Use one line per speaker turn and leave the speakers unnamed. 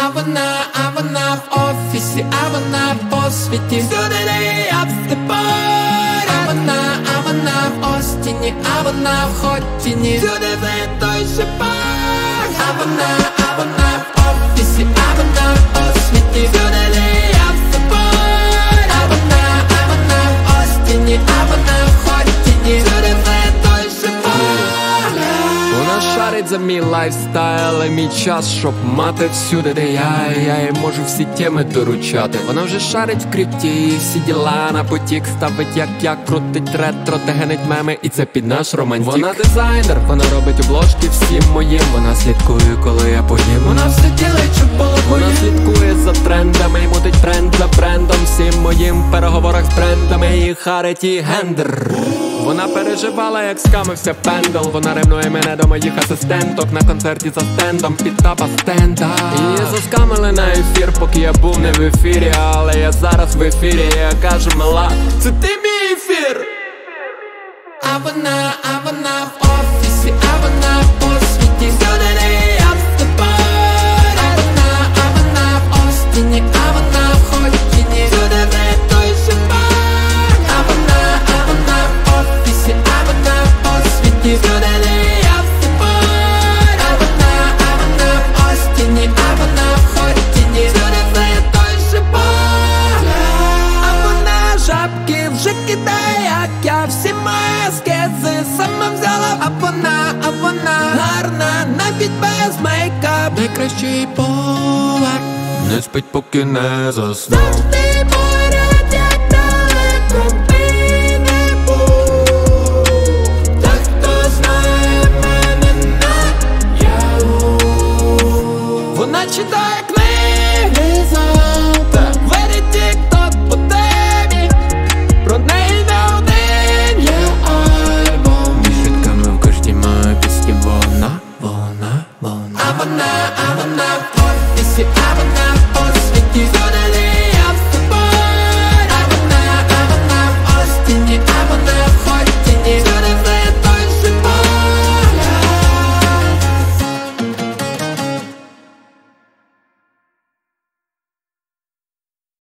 а вона в офісі, а вона по світі, всюди де я вступаю. А вона в Остіні, а вона в Хотіні, всюди де той же пар. А вона в офісі, а вона по світі, всюди де я вступаю. А вона в Остіні, а вона в Хотіні, всюди де той же пар.
Вона шарить за мій лайфстайл і мій час, щоб мати всюди, де я їй можу всі теми доручати. Вона вже шарить в крипті і всі діла на потік ставить, як я крутить ретро, та генить меми, і це під наш романтик. Вона дизайнер, вона робить обложки всім моїм. Вона слідкує, коли я поїм.
Вона все ділить, щоб було
Вона слідкує за трендами і мутить тренд за брендом всім моїм. В переговорах з брендами і харить і гендер. Вона переживала, як скамився пендл. Вона ревнує мене до моїх асистенток на концерті за стендом, під тапа стенда. Її заскамили на ефір, поки я був не в ефірі. Але я зараз в ефірі, я кажу, мила, це ти мій ефір.
А вона в офісі, а вона по світі, всюди де я вступаю. А вона в Остіні, а вона в Хотіні, всюди де той же пар. А вона в офісі, а вона по світі, всюди де я вступаю. А вона в Остіні, а вона в Хотіні, всюди де той же пар. А вона жабки вже кидає, як я всі маски сама взяла. А вона гарна, навіть без мейкап, найкращий повар.
Не спить, поки не заснув.
Завжди поряд, як далеко би не був. Та хто знає мене наяву. Вона читає книги завтра, верить тік.